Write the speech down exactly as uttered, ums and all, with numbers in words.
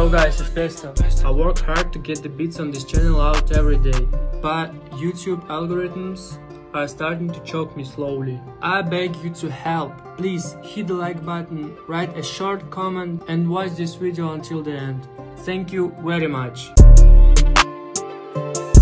Yo guys, it's Pesto. I work hard to get the beats on this channel out every day, but YouTube algorithms are starting to choke me slowly. I beg you to help. Please hit the like button, write a short comment and watch this video until the end. Thank you very much.